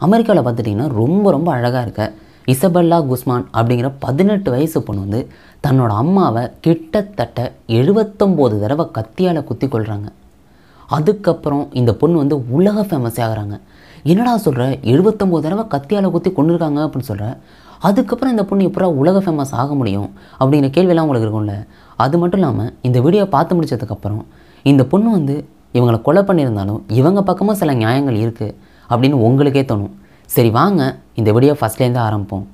அமெரிக்காவில் பார்த்துட்டிங்கன்னா ரொம்ப ரொம்ப அழகாக இருக்க இசபெல்லா குஸ்மான் அப்படிங்கிற 18 வயசு பொண்ணு வந்து தன்னோட அம்மாவை கிட்டத்தட்ட 79 தடவை கத்தியால் குத்தி கொள்கிறாங்க. அதுக்கப்புறம் இந்த பொண்ணு வந்து உலக ஃபேமஸ் ஆகிறாங்க. என்னடா சொல்கிற, 79 தடவை கத்தியால் குத்தி கொண்டிருக்காங்க அப்படின்னு சொல்கிற, அதுக்கப்புறம் இந்த பொண்ணு எப்போ உலக ஃபேமஸ் ஆக முடியும் அப்படிங்கிற கேள்வியெல்லாம் உங்களுக்கு இருக்கும்ல. அது மட்டும் இல்லாமல் இந்த வீடியோ பார்த்து முடிச்சதுக்கப்புறம் இந்த பொண்ணு வந்து இவங்களை கொலை பண்ணியிருந்தாலும் இவங்க பக்கமும் சில நியாயங்கள் இருக்குது அப்படின்னு உங்களுக்கே தோணும். சரி வாங்க இந்த வீடியோ ஃபஸ்ட்லேருந்து ஆரம்பிப்போம்.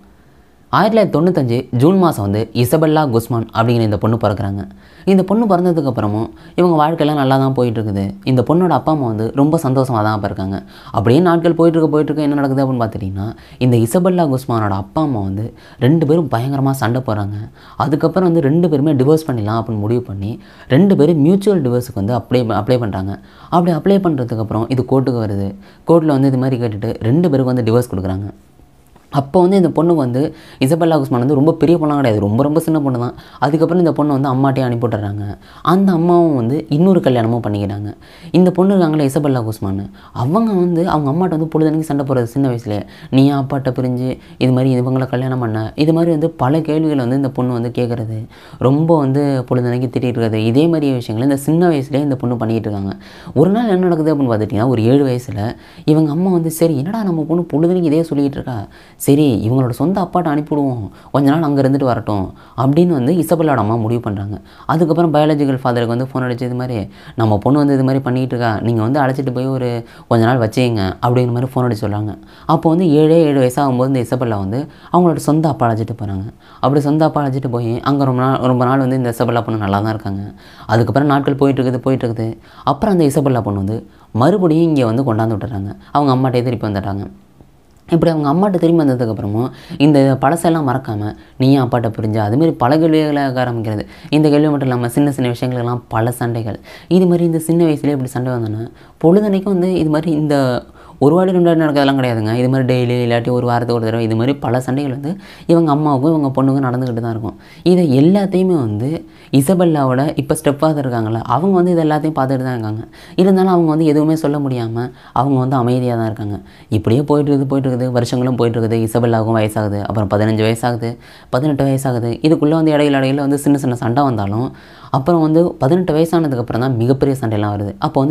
1995 ஜூன் மாதம் வந்து இசபெல்லா குஸ்மான் அப்படிங்கிற இந்த பொண்ணு பிறக்கிறாங்க. இந்த பொண்ணு பிறந்ததுக்கப்புறமும் இவங்க வாழ்க்கையெல்லாம் நல்லா தான் போயிட்டுருக்குது. இந்த பொண்ணோட அப்பா அம்மா வந்து ரொம்ப சந்தோஷமாக தான் இருக்காங்க. அப்படியே நாட்கள் போயிட்டுருக்க என்ன நடக்குது அப்படின்னு பார்த்துட்டிங்கன்னா, இந்த இசபெல்லா குஸ்மானோட அப்பா அம்மா வந்து 2 பேரும் பயங்கரமாக சண்டை போடுறாங்க. அதுக்கப்புறம் வந்து 2 பேருமே டிவோர்ஸ் பண்ணிடலாம் அப்படின்னு முடிவு பண்ணி 2 பேரும் மியூச்சுவல் டிவோர்ஸுக்கு வந்து அப்ளை பண்ணுறாங்க. அப்படி அப்ளை பண்ணுறதுக்கப்புறம் இது கோர்ட்டுக்கு வருது. கோர்ட்டில் வந்து இது மாதிரி கேட்டுட்டு 2 பேருக்கு வந்து டிவோர்ஸ் கொடுக்குறாங்க. அப்போ வந்து இந்த பொண்ணு வந்து இசபெல்லா குஸ்மான் வந்து ரொம்ப பெரிய பொண்ணாக கிடையாது, ரொம்ப ரொம்ப சின்ன பொண்ணு தான். அதுக்கப்புறம் இந்த பொண்ணை வந்து அம்மாட்டையே அனுப்பிவிட்டுறாங்க. அந்த அம்மாவும் வந்து இன்னொரு கல்யாணமும் பண்ணிக்கிறாங்க. இந்த பொண்ணு இருக்காங்களே இசபெல்லா குஸ்மான், அவங்க வந்து அவங்க அம்மாட்ட வந்து பொழுதனைக்கு சண்டை போடுறது சின்ன வயசுலேயே. நீ அப்பாட்ட பிரிஞ்சு இது மாதிரி இவங்களை கல்யாணம் பண்ண, இது மாதிரி வந்து பல கேள்விகளை வந்து இந்த பொண்ணு வந்து கேட்குறது, ரொம்ப வந்து பொழுதனைக்கு திட்டிகிட்டு இருக்கிறது, இதே மாதிரி விஷயங்கள் இந்த சின்ன வயசுலேயே இந்த பொண்ணு பண்ணிகிட்டு இருக்காங்க. ஒரு நாள் என்ன நடக்குது அப்படின்னு பார்த்துட்டிங்கன்னா, ஒரு 7 வயசில் இவங்க அம்மா வந்து சரி என்னடா நம்ம பொண்ணு பொழுதனைக்கு இதே சொல்லிக்கிட்டு இருக்கா, சரி இவங்களோட சொந்த அப்பாட்ட அனுப்பிவிடுவோம், கொஞ்ச நாள் அங்கே இருந்துட்டு வரட்டும் அப்படின்னு வந்து இசபெல்லாவோட அம்மா முடிவு பண்ணுறாங்க. அதுக்கப்புறம் பயாலஜிக்கல் ஃபாதருக்கு வந்து ஃபோன் அடிச்சு இது மாதிரி நம்ம பொண்ணு வந்து இது மாதிரி பண்ணிகிட்டு இருக்கா, நீங்கள் வந்து அழைச்சிட்டு போய் ஒரு கொஞ்ச நாள் வச்சுங்க அப்படிங்கிற மாதிரி ஃபோன் அடிச்சு சொல்கிறாங்க. அப்போ வந்து 7 வயசாகும்போது இந்த இசபெல்லா வந்து அவங்களோட சொந்த அப்பா அழைச்சிட்டு போகிறாங்க. அப்படி சொந்த அப்பா அழைச்சிட்டு போய் அங்கே ரொம்ப நாள் வந்து இந்த இசபெல்லா பொண்ணு நல்லா தான் இருக்காங்க. அதுக்கப்புறம் நாட்கள் போயிட்டுருக்குது. அப்புறம் அந்த இசபெல்லா பொண்ணு வந்து மறுபடியும் இங்கே வந்து கொண்டாந்து விட்டுறாங்க. அவங்க அம்மாட்டே திருப்பி வந்துட்டாங்க. இப்படி அவங்க அம்மாட்ட திரும்பி வந்ததுக்கப்புறமும் இந்த பழசெல்லாம் மறக்காமல் நீயும் அப்பாட்ட புரிஞ்சா அதுமாரி பல கேள்விகளை ஆரம்பிக்கிறது. இந்த கேள்வி மட்டும் இல்லாமல் சின்ன சின்ன விஷயங்களுக்கெல்லாம் பல சண்டைகள். இது மாதிரி இந்த சின்ன வயசுலேயே இப்படி சண்டை வந்தோன்னா பொழுதனைக்கும் வந்து இது மாதிரி இந்த ஒரு வாட்டி 2 வாட்டி நடக்கிறதெல்லாம் கிடையாதுங்க. இது மாதிரி டெய்லி இல்லாட்டி ஒரு வாரத்துக்கு ஒரு தடவை இது மாதிரி பல சண்டைகள் வந்து இவங்க அம்மாவுக்கும் இவங்க பொண்ணுக்கும் நடந்துக்கிட்டு தான் இருக்கும். இதை எல்லாத்தையுமே வந்து இசபெல்லாவோட இப்போ ஸ்டெப் ஃபாதர் இருக்காங்களா, அவங்க வந்து இது எல்லாத்தையும் பார்த்துட்டு தான் இருக்காங்க. இருந்தாலும் அவங்க வந்து எதுவுமே சொல்ல முடியாமல் அவங்க வந்து அமைதியாக தான் இருக்காங்க. இப்படியே போயிட்டுருக்குது. வருஷங்களும் போயிட்டுருக்குது. இசபெல்லாவுக்கும் வயசாகுது. அப்புறம் 15 வயசாகுது, 18 வயசாகுது. இதுக்குள்ளே வந்து இடையில வந்து சின்ன சின்ன சண்டை வந்தாலும் அப்புறம் வந்து 18 வயசானதுக்கப்புறம் தான் மிகப்பெரிய சண்டையெல்லாம் வருது. அப்போ வந்து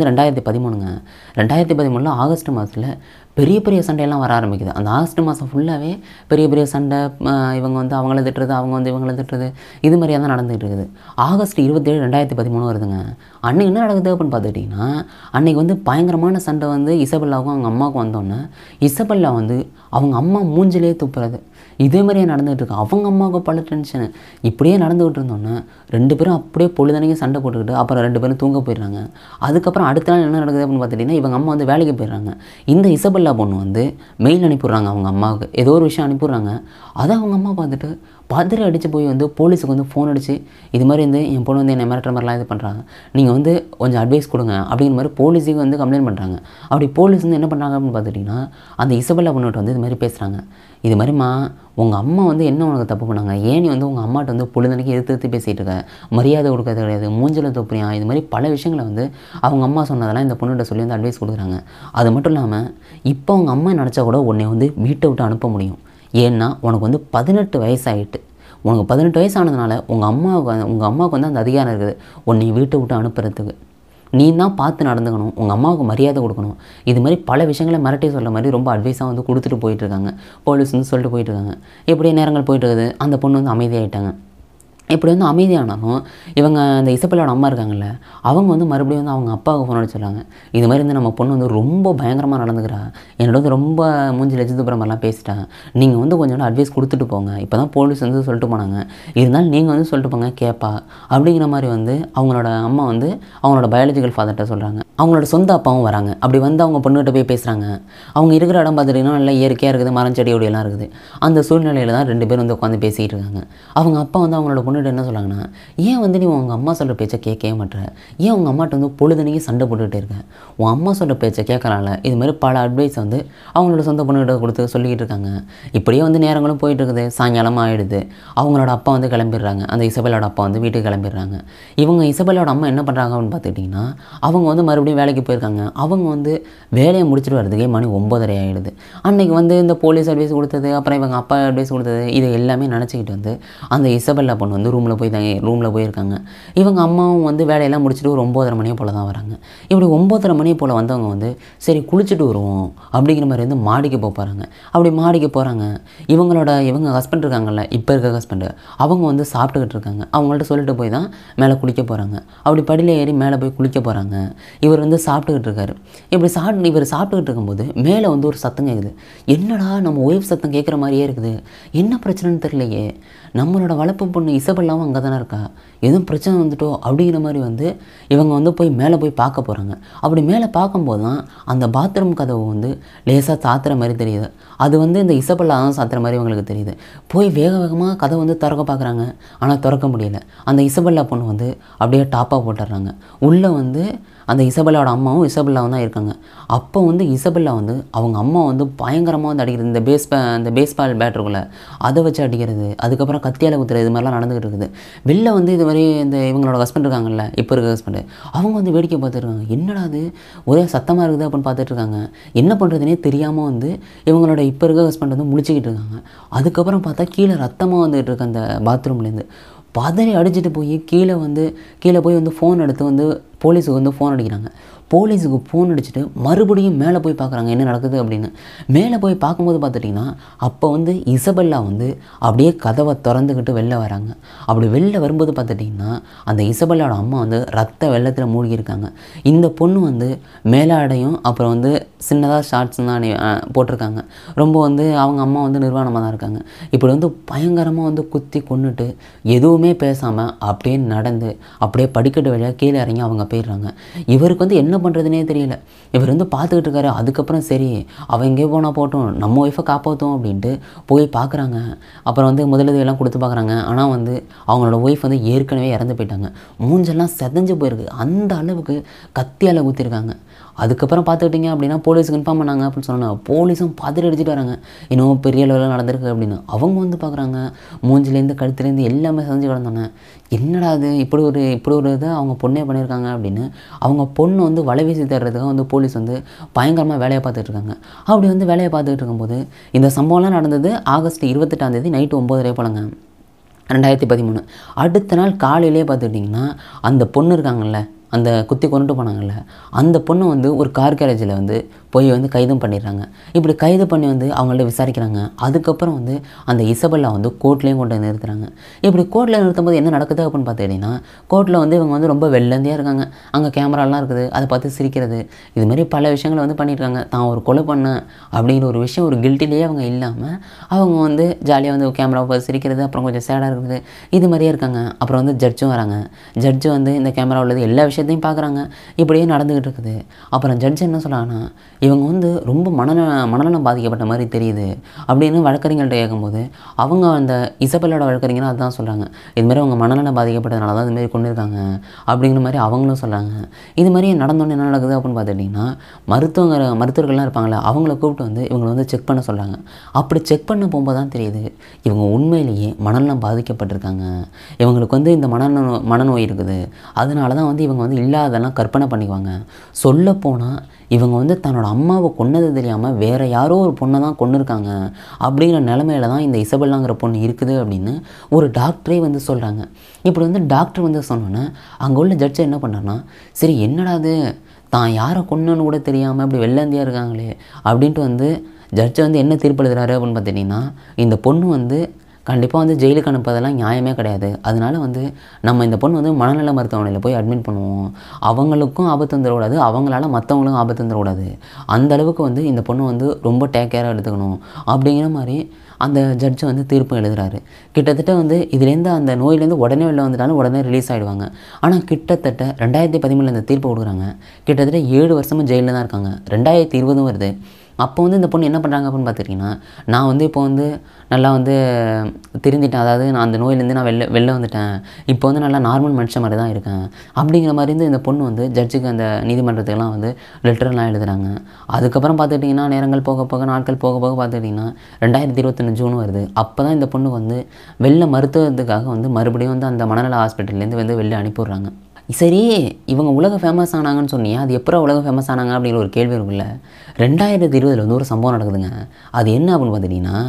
2013 ஆகஸ்ட் மாதத்தில் பெரிய சண்டையெல்லாம் வர ஆரம்பிக்குது. அந்த ஆகஸ்ட் மாதம் ஃபுல்லாகவே பெரிய சண்டை. இவங்க வந்து அவங்கள திட்டுறது, அவங்க வந்து இவங்கள திட்டுறது, இது மாதிரியாக தான் நடந்துகிட்டு இருக்குது. ஆகஸ்ட் 27, 2013 வருதுங்க. அன்றைக்கி என்ன நடக்குது அப்படின்னு பார்த்துக்கிட்டிங்கன்னா, அன்றைக்கி வந்து பயங்கரமான சண்டை வந்து இசபெல்லாவுக்கும் அவங்க அம்மாவுக்கும் வந்தோன்னே இசபெல்லா வந்து அவங்க அம்மா மூஞ்சிலே துப்புறது, இதே மாதிரியே நடந்துகிட்டு இருக்கு. அவங்க அம்மாவுக்கு பல டென்ஷனு. இப்படியே நடந்துகிட்டு இருந்தோன்னே 2 பேரும் அப்படியே பொழுதனைக்கு சண்டை போட்டுக்கிட்டு அப்புறம் 2 பேரும் தூங்க போயிடுறாங்க. அதுக்கப்புறம் அடுத்த நாள் என்ன நடக்குது அப்படின்னு பார்த்துட்டிங்கன்னா, இவங்க அம்மா வந்து வேலைக்கு போயிடுறாங்க. இந்த இசபெல்லா பொண்ணு வந்து மெயில் அனுப்பிடுறாங்க அவங்க அம்மாவுக்கு, ஏதோ ஒரு விஷயம் அனுப்பிடுறாங்க. அதை அவங்க அம்மா பார்த்துட்டு பதறி அடித்து போய் வந்து போலீஸுக்கு வந்து ஃபோன் அடித்து இது மாதிரி வந்து என் பொண்ணு வந்து என்னை மிரட்டுற மாதிரிலாம் இது பண்ணுறாங்க, நீங்கள் வந்து கொஞ்சம் அட்வைஸ் கொடுங்க அப்படிங்கிற மாதிரி போலீஸுக்கு வந்து கம்ப்ளைண்ட் பண்ணுறாங்க. அப்படி போலீஸ் வந்து என்ன பண்ணுறாங்க அப்படின்னு பார்த்துட்டிங்கன்னா, அந்த இசபெல்லா பொண்ணுகிட்ட வந்து இது மாதிரி பேசுகிறாங்க. இது மாதிரிம்மா உங்கள் அம்மா வந்து என்ன உனக்கு தப்பு பண்ணாங்க, ஏன் நீ வந்து உங்கள் அம்மாட்ட வந்து பொழுதனைக்கு எதிர்த்து பேசிகிட்டு இருக்க, மரியாதை கொடுக்கறது கிடையாது, மூஞ்சில் தொப்புறியா, இது மாதிரி பல விஷயங்களை வந்து அவங்க அம்மா சொன்னதெல்லாம் இந்த பொண்ணுகிட்ட சொல்லி வந்து அட்வைஸ் கொடுக்குறாங்க. அது மட்டும் இல்லாமல் இப்போ அவங்க அம்மா நினச்சா கூட உன்னை வந்து வீட்டை விட்டு அனுப்ப முடியும். ஏன்னா உனக்கு வந்து 18 வயசாகிட்டு, உனக்கு 18 வயசானதுனால உங்கள் அம்மாவுக்கு வந்து அந்த அதிகாரம் இருக்குது உன்னை வீட்டை விட்டு அனுப்புறதுக்கு. நீ தான் பார்த்து நடந்துக்கணும், உங்கள் அம்மாவுக்கு மரியாதை கொடுக்கணும். இது மாதிரி பல விஷயங்களை மிரட்டி சொல்கிற மாதிரி ரொம்ப அட்வைஸாக வந்து கொடுத்துட்டு போயிட்டுருக்காங்க. போலீஸ் வந்து சொல்லிட்டு போயிட்டுருக்காங்க. எப்படியே நேரங்கள் போயிட்டுருக்குது. அந்த பொண்ணு வந்து அமைதியாகிட்டாங்க. இப்படி வந்து அமைதியானாலும் இவங்க அந்த இசபெல்லாவோட அம்மா இருக்காங்கல்ல, அவங்க வந்து மறுபடியும் வந்து அவங்க அப்பாவுக்கு ஃபோன் அடிச்சு சொல்கிறாங்க. இது மாதிரி வந்து நம்ம பொண்ணு வந்து ரொம்ப பயங்கரமாக நடந்துக்கிறா, என்னோட வந்து ரொம்ப மூஞ்சி லட்சத்து போகிற மாதிரிலாம் பேசிட்டாங்க, நீங்கள் வந்து கொஞ்சம் அட்வைஸ் கொடுத்துட்டு போங்க, இப்போ தான் போலீஸ் வந்து சொல்லிட்டு போனாங்க, இருந்தாலும் நீங்கள் வந்து சொல்லிட்டு போங்க கேட்பா அப்படிங்கிற மாதிரி வந்து அவங்களோட அம்மா வந்து அவங்களோட பயாலஜிக்கல் ஃபாதர்கிட்ட சொல்கிறாங்க. அவங்களோட சொந்த அப்பாவும் வராங்க. அப்படி வந்து அவங்க பொண்ணுகிட்ட போய் பேசுகிறாங்க. அவங்க இருக்கிற இடம் பார்த்துட்டிங்கன்னா நல்லா இயற்கையாக இருக்குது, மரம் செடி ஒடியெல்லாம் இருக்குது. அந்த சூழ்நிலையில் தான் 2 பேரும் வந்து உட்காந்து பேசிகிட்டு இருக்காங்க. அவங்க அப்பா வந்து அவங்களோட பொண்ணு பொண்ணுகிட்ட என்ன சொன்னாங்கன்னா, ஏன் வந்து நீ உங்கள் அம்மா சொல்கிற பேச்சை கேட்கவே மாட்டேற, ஏன் உங்கள் அம்மாட்ட வந்து பொழுதுனையும் சண்டை போட்டுக்கிட்டே இருக்க, உன் அம்மா சொல்கிற பேச்சை கேட்கலாம்ல. இது மாதிரி பல அட்வைஸை வந்து அவங்களோட சொந்த பொண்ணுகிட்ட கொடுத்து சொல்லிக்கிட்டு இருக்காங்க. இப்படியே வந்து நேரங்களும் போயிட்டு இருக்குது. சாயங்காலமாக ஆகிடுது. அவங்களோட அப்பா வந்து கிளம்பிடுறாங்க. அந்த இசபெல்லாவோட அப்பா வந்து வீட்டுக்கு கிளம்பிடுறாங்க. இவங்க இசபெல்லாவோட அம்மா என்ன பண்ணுறாங்க அப்படின்னு பார்த்துக்கிட்டிங்கன்னா, அவங்க வந்து மறுபடியும் வேலைக்கு போயிருக்காங்க. அவங்க வந்து வேலையை முடிச்சுட்டு வரதுக்கே மணி 9:30 ஆகிடுது. அன்றைக்கி வந்து இந்த போலீஸ் அட்வைஸ் கொடுத்தது, அப்புறம் இவங்க அப்பா அட்வைஸ் கொடுத்தது, இது எல்லாமே நினச்சிக்கிட்டு வந்து அந்த இசபெல்லா பொண்ணு வந்து ரூமில் போயிருக்காங்க. இவங்க அம்மாவும் வந்து வேலையெல்லாம் முடிச்சுட்டு ஒரு 9:30 மணியை போல் தான் வராங்க. இப்படி 9:30 மணியை போல் வந்தவங்க வந்து சரி குளிச்சுட்டு வருவோம் அப்படிங்கிற மாதிரி வந்து மாடிக்கு போகிறாங்க. அப்படி மாடிக்கு போகிறாங்க. இவங்க ஹஸ்பண்ட் இருக்காங்கல்ல, இப்போ இருக்க ஹஸ்பண்டு, அவங்க வந்து சாப்பிட்டுக்கிட்டு இருக்காங்க. அவங்கள்ட்ட சொல்லிட்டு போய் தான் மேலே குளிக்க போகிறாங்க. அப்படி படியில் ஏறி மேலே போய் குளிக்க போகிறாங்க. இவர் வந்து சாப்பிட்டுக்கிட்டு இருக்காரு. இப்படி இவர் சாப்பிட்டுக்கிட்டு இருக்கும்போது மேலே வந்து ஒரு சத்தம் கேட்குது. என்னடா நம்ம ஒய்ஃப் சத்தம் கேட்குற மாதிரியே இருக்குது, என்ன பிரச்சனைன்னு தெரியலையே, நம்மளோட வளர்ப்பு பொண்ணு இசபெல்லாவும் அங்கே தானே இருக்கா, எதுவும் பிரச்சனை வந்துட்டோ அப்படிங்கிற மாதிரி வந்து இவங்க வந்து மேலே போய் பார்க்க போகிறாங்க. அப்படி மேலே பார்க்கும்போது தான் அந்த பாத்ரூம் கதவு வந்து லேசாக சாத்துற மாதிரி தெரியுது. அது வந்து இந்த இசபெல்லா தான் சாத்துற மாதிரி இவங்களுக்கு தெரியுது. போய் வேக வேகமாக கதவை வந்து திறக்க பார்க்குறாங்க. ஆனால் திறக்க முடியல. அந்த இசபெல்லா பொண்ணு வந்து அப்படியே டாப்பாக போட்டுடுறாங்க. உள்ளே வந்து அந்த இசபெல்லாவோட அம்மாவும் இசபெல்லாவும் தான் இருக்காங்க. அப்போ வந்து இசபெல்லா வந்து அவங்க அம்மா வந்து பயங்கரமாக வந்து அடிக்கிறது, இந்த பேஸ்பால் பேட்டருக்குள்ளே அதை வச்சு அடிக்கிறது, அதுக்கப்புறம் கத்தியால் குத்துறது, இது மாதிரிலாம் நடந்துகிட்டு இருக்குது. வெளில வந்து இது மாதிரி இந்த இவங்களோட ஹஸ்பண்ட் இருக்காங்கல்ல, இப்போ இருக்க ஹஸ்பண்டு, அவங்க வந்து வேடிக்கை பார்த்துருக்காங்க. என்னடா அது ஒரே சத்தமாக இருக்குது அப்படின்னு பார்த்துட்ருக்காங்க. என்ன பண்ணுறதுனே தெரியாமல் வந்து இவங்களோட இப்போ இருக்க ஹஸ்பண்ட் வந்து முழிச்சிக்கிட்டு இருக்காங்க. அதுக்கப்புறம் பார்த்தா கீழே ரத்தமாக வந்துகிட்டு இருக்கு அந்த பாத்ரூம்லேருந்து. பதறி அடிச்சுட்டு போய் கீழே போய் வந்து ஃபோன் எடுத்து வந்து போலீஸுக்கு வந்து ஃபோன் அடிக்கிறாங்க. போலீஸுக்கு ஃபோன் அடிச்சுட்டு மறுபடியும் மேலே போய் பார்க்குறாங்க என்ன நடக்குது அப்படின்னு. மேலே போய் பார்க்கும்போது பார்த்துட்டிங்கன்னா அப்போ வந்து இசபெல்லா வந்து அப்படியே கதவை திறந்துக்கிட்டு வெளில வராங்க. அப்படி வெளில வரும்போது பார்த்துட்டிங்கன்னா அந்த இசபெல்லாவோட அம்மா வந்து ரத்த வெள்ளத்தில் மூழ்கியிருக்காங்க. இந்த பொண்ணு வந்து மேலாடையும் அப்புறம் வந்து சின்னதாக ஷார்ட்ஸ் தான் போட்டிருக்காங்க. ரொம்ப வந்து அவங்க அம்மா வந்து நிர்வாணமாக தான் இருக்காங்க. இப்படி வந்து பயங்கரமாக வந்து குத்தி கொன்னுட்டு எதுவுமே பேசாமல் அப்படியே நடந்து அப்படியே படிக்கட்டு வழியாக கீழே இறங்கி அவங்க போயிடுறாங்க. இவருக்கு வந்து என்ன பண்ணுறதுனே தெரியல. இவர் வந்து பார்த்துக்கிட்டு இருக்காரு. அதுக்கப்புறம் சரி அவன் எங்கேயோ போனால் போட்டோம், நம்ம ஒய்ஃபை காப்பாற்றும் அப்படின்ட்டு போய் பார்க்குறாங்க. அப்புறம் வந்து முதலுதவியெல்லாம் கொடுத்து பார்க்குறாங்க. ஆனால் வந்து அவங்களோட ஒய்ஃப் வந்து ஏற்கனவே இறந்து போயிட்டாங்க. மூஞ்செல்லாம் செதஞ்சு போயிருக்கு. அந்த அளவுக்கு கத்தியால் ஊற்றிருக்காங்க. அதுக்கப்புறம் பார்த்துக்கிட்டிங்க அப்படின்னா போலீஸுக்கு இன்ஃபார்ம் பண்ணாங்க அப்படின்னு சொன்னாங்க. போலீஸும் பதறி அடிச்சுட்டு வராங்க. இன்னும் பெரிய லெவலில் நடந்திருக்கு அப்படின்னு. அவங்க வந்து பார்க்குறாங்க, மூஞ்சிலேருந்து கழுத்துலேருந்து எல்லாமே செஞ்சு கிடந்தானே. என்னடா அது இப்படி ஒரு இதை அவங்க பொண்ணே பண்ணியிருக்காங்க அப்படின்னு அவங்க பொண்ணு வந்து வலை வீசி தர்றதுக்காக வந்து போலீஸ் வந்து பயங்கரமாக வேலையை பார்த்துட்டு இருக்காங்க. அப்படி வந்து வேலையை பார்த்துக்கிட்டு இருக்கும்போது இந்த சம்பவம்லாம் நடந்தது ஆகஸ்ட் 28 நைட்டு 9:30 போலங்க, 2013. அடுத்த நாள் காலையிலே பார்த்துக்கிட்டிங்கன்னா அந்த பொண்ணு இருக்காங்கல்ல, அந்த குத்தி கொண்டுட்டு போனாங்கல்ல, அந்த பொண்ணு வந்து ஒரு கார் கேரேஜில் வந்து போய் வந்து கைதும் பண்ணிடுறாங்க. இப்படி கைது பண்ணி வந்து அவங்கள்ட்ட விசாரிக்கிறாங்க. அதுக்கப்புறம் வந்து அந்த இசபெல்லா வந்து கோர்ட்லேயும் கொண்டு வந்து நிறுத்துறாங்க. இப்படி கோர்ட்டில் நிறுத்தும்போது என்ன நடக்குது அப்படின்னு பார்த்துக்கிட்டிங்கன்னா கோர்ட்டில் வந்து இவங்க வந்து ரொம்ப வெள்ளந்தியாக இருக்காங்க. அங்கே கேமராலாம் இருக்குது, அதை பார்த்து சிரிக்கிறது, இதுமாரி பல விஷயங்களை வந்து பண்ணியிருக்காங்க. தான் ஒரு கொலை பண்ணேன் அப்படிங்கிற ஒரு விஷயம் ஒரு கில்ட்டிலேயே அவங்க இல்லாமல் அவங்க வந்து ஜாலியாக வந்து கேமராவை பார்த்து சிரிக்கிறது, அப்புறம் கொஞ்சம் சேடாக இருக்குது, இது மாதிரியே இருக்காங்க. அப்புறம் வந்து ஜட்ஜும் வராங்க. ஜட்ஜு வந்து இந்த கேமரா உள்ளது எல்லா விஷயத்தையும் பார்க்குறாங்க. இப்படியே நடந்துக்கிட்டு இருக்குது. அப்புறம் ஜட்ஜ் என்ன சொல்கிறாங்கன்னா, இவங்க வந்து ரொம்ப மனநலம் பாதிக்கப்பட்ட மாதிரி தெரியுது அப்படின்னு வழக்கறிஞர்கிட்ட கேட்கும்போது அவங்க அந்த இசபெல்லாவோட வழக்கறிஞர் அதுதான் சொல்கிறாங்க. இதுமாதிரி அவங்க மனநலம் பாதிக்கப்பட்டதுனால தான் இதுமாரி கொண்டு இருக்காங்க அப்படிங்கிற மாதிரி அவங்களும் சொல்கிறாங்க. இது மாதிரி நடந்தோன்னு என்ன நடக்குது அப்படின்னு பார்த்துட்டிங்கன்னா மருத்துவர்கள்லாம் இருப்பாங்களே அவங்கள கூப்பிட்டு வந்து இவங்களை வந்து செக் பண்ண சொல்கிறாங்க. அப்படி செக் பண்ண போகும்போது தான் தெரியுது இவங்க உண்மையிலேயே மனநலம் பாதிக்கப்பட்டிருக்காங்க. இவங்களுக்கு வந்து இந்த மனநோய் இருக்குது. அதனால தான் வந்து இவங்க வந்து இல்லாதெல்லாம் கற்பனை பண்ணிக்குவாங்க. சொல்லப்போனால் இவங்க வந்து தன்னோட அம்மாவை கொன்னது தெரியாமல் வேறு யாரோ ஒரு பொண்ணை தான் கொன்னிருக்காங்க அப்படிங்கிற நிலமையில தான் இந்த இசபெல்லாங்கிற பொண்ணு இருக்குது அப்படின்னு ஒரு டாக்டரே வந்து சொல்கிறாங்க. இப்படி வந்து டாக்டர் வந்து சொன்னோன்னே அங்கே உள்ள ஜட்ஜை என்ன பண்ணார்னா, சரி என்னடா அது தான் யாரை கொன்னன்னு கூட தெரியாமல் இப்படி வெள்ளந்தியாக இருக்காங்களே அப்படின்ட்டு வந்து ஜட்ஜை வந்து என்ன தீர்ப்பு எழுதுறாரு அப்படின்னு பார்த்துட்டிங்கன்னா, இந்த பொண்ணு வந்து கண்டிப்பாக வந்து ஜெயிலுக்கு அனுப்பதெல்லாம் நியாயமே கிடையாது. அதனால வந்து நம்ம இந்த பொண்ணு வந்து மனநல மருத்துவமனையில் போய் அட்மிட் பண்ணுவோம். அவங்களுக்கும் ஆபத்து வந்துடக்கூடாது, அவங்களால மற்றவங்களுக்கும் ஆபத்து வந்துடக்கூடாது. அந்த அளவுக்கு வந்து இந்த பொண்ணு வந்து ரொம்ப டேக் கேராக எடுத்துக்கணும் அப்படிங்கிற மாதிரி அந்த ஜட்ஜு வந்து தீர்ப்பு எழுதுறாரு. கிட்டத்தட்ட வந்து இதுலேருந்து அந்த நோயிலேருந்து உடனே வெளில வந்துட்டாலும் உடனே ரிலீஸ் ஆகிடுவாங்க. ஆனால் கிட்டத்தட்ட 2013 இந்த தீர்ப்பு கொடுக்குறாங்க. கிட்டத்தட்ட 7 வருஷமும் ஜெயிலில் தான் இருக்காங்க. 2020 வருது. அப்போ வந்து இந்த பொண்ணு என்ன பண்ணுறாங்க அப்படின்னு பார்த்துட்டிங்கன்னா, நான் வந்து இப்போ வந்து நல்லா வந்து திருந்திட்டேன், அதாவது நான் அந்த நோயிலேருந்து நான் வெளில வந்துட்டேன், இப்போ வந்து நல்லா நார்மல் மனுஷன் மாதிரி தான் இருக்கேன் அப்படிங்கிற மாதிரி இருந்து இந்த பொண்ணு வந்து ஜட்ஜுக்கு அந்த நீதிமன்றத்துக்கெல்லாம் வந்து லெட்டர்லாம் எழுதுகிறாங்க. அதுக்கப்புறம் பார்த்துக்கிட்டிங்கன்னா நேரங்கள் போக போக நாட்கள் போக போக பார்த்துக்கிட்டிங்கன்னா 2021 ஜூன் வருது. அப்போ தான் இந்த பொண்ணுக்கு வந்து வெளில மருத்துவத்துக்காக வந்து மறுபடியும் வந்து அந்த மனநல ஹாஸ்பிட்டல்லேருந்து வந்து வெளில அனுப்பிவிட்றாங்க. சரி, இவங்க உலக ஃபேமஸ் ஆனாங்கன்னு சொன்னியே, அது எப்போ உலக ஃபேமஸ் ஆனாங்க அப்படிங்கிற ஒரு கேள்வி இருக்குல்ல. 2020 வந்து ஒரு சம்பவம் நடக்குதுங்க. அது என்ன அப்படின்னு பார்த்துட்டிங்கன்னா,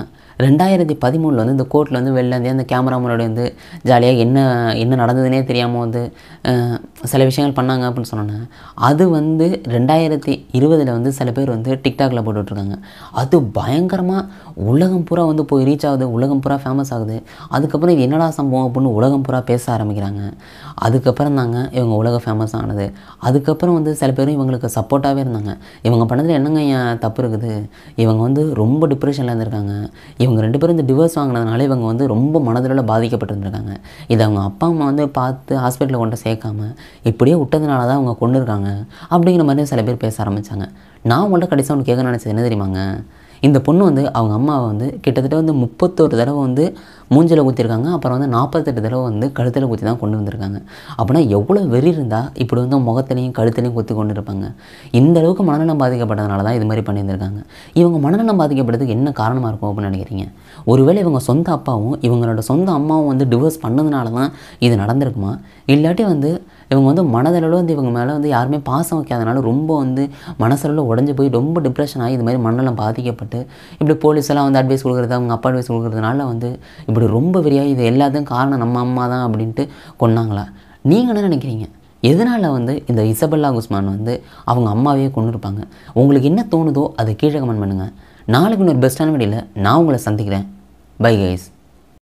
2013 வந்து இந்த கோர்ட்டில் வந்து வெளில வந்து அந்த கேமரா முன்னாடி வந்து ஜாலியாக என்ன நடந்ததுன்னே தெரியாமல் வந்து சில விஷயங்கள் பண்ணாங்க அப்படின்னு சொன்னோன்னே, அது வந்து 2020 வந்து சில பேர் வந்து டிக்டாக்ல போட்டுட்ருக்காங்க. அது பயங்கரமாக உலகம் பூரா வந்து போய் ரீச் ஆகுது, உலகம் பூரா ஃபேமஸ் ஆகுது. அதுக்கப்புறம் இது என்னடா சம்பவம் அப்படின்னு உலகம் பூரா பேச ஆரம்பிக்கிறாங்க. அதுக்கப்புறம் தாங்க இவங்க உலக ஃபேமஸ் ஆனது. அதுக்கப்புறம் வந்து சில பேரும் இவங்களுக்கு சப்போர்ட்டாகவே இருந்தாங்க. இவங்க பண்ணதில் என்னங்க ஏன் தப்பு இருக்குது, இவங்க வந்து ரொம்ப டிப்ரெஷனில் இருந்திருக்காங்க, இவங்க 2 பேரும் இந்த டிவோர்ஸ் வாங்கினதுனால இவங்க வந்து ரொம்ப மனதளவில் பாதிக்கப்பட்டிருந்திருக்காங்க. இதை அவங்க அப்பா அம்மா வந்து பார்த்து ஹாஸ்பிட்டலில் கொண்டு சேர்க்காம இப்படியே விட்டதுனால தான் அவங்க கொண்டு இருக்காங்க அப்படிங்கிற மாதிரி சில பேர் பேச ஆரம்பித்தாங்க. நான் உங்கள்கிட்ட கடைசியாக ஒன்று கேட்க நினச்சது என்ன தெரியுமாங்க, இந்த பொண்ணு வந்து அவங்க அம்மாவை வந்து கிட்டத்தட்ட வந்து 31 தடவை வந்து மூஞ்சில் ஊற்றிருக்காங்க, அப்புறம் வந்து 48 தடவை வந்து கழுத்தில் ஊற்றி தான் கொண்டு வந்திருக்காங்க. அப்படின்னா எவ்வளோ வெறி இருந்தால் இப்படி வந்து முகத்திலையும் கழுத்துலையும் குத்தி கொண்டு இருப்பாங்க. இந்த அளவுக்கு மனநலம் பாதிக்கப்பட்டதுனால தான் இது மாதிரி பண்ணியிருந்திருக்காங்க. இவங்க மனநலம் பாதிக்கப்படுறதுக்கு என்ன காரணமாக இருக்கும் அப்படின்னு நினைக்கிறீங்க? ஒருவேளை இவங்க சொந்த அப்பாவும் இவங்களோட சொந்த அம்மாவும் வந்து டிவோர்ஸ் பண்ணதுனால தான் இது நடந்திருக்குமா? இல்லாட்டி வந்து இவங்க வந்து மனதளவில் வந்து இவங்க மேலே வந்து யாருமே பாசம் வைக்காதனால ரொம்ப வந்து மனசளவில் உடஞ்சி போய் ரொம்ப டிப்ரெஷன் ஆகி இது மாதிரி மனநலம் பாதிக்கப்பட்டு இப்படி போலீஸெல்லாம் வந்து அட்வைஸ் கொடுக்குறது, அவங்க அப்பா அட்வைஸ் கொடுக்குறதுனால வந்து இப்படி ரொம்ப வெறியாக இது எல்லாத்துக்கும் காரணம் நம்ம அம்மா தான் அப்படின்ட்டு கொன்னாங்களா? நீங்கள் என்ன நினைக்கிறீங்க? எதனால் வந்து இந்த இசபெல்லா குஸ்மான் வந்து அவங்க அம்மாவையே கொண்டு இருப்பாங்க? உங்களுக்கு என்ன தோணுதோ அதை கீழே கமெண்ட் பண்ணுங்கள். நாளைக்கு இன்னொரு பெஸ்ட்டான வீடியோவில் நான் உங்களை சந்திக்கிறேன். Bye guys.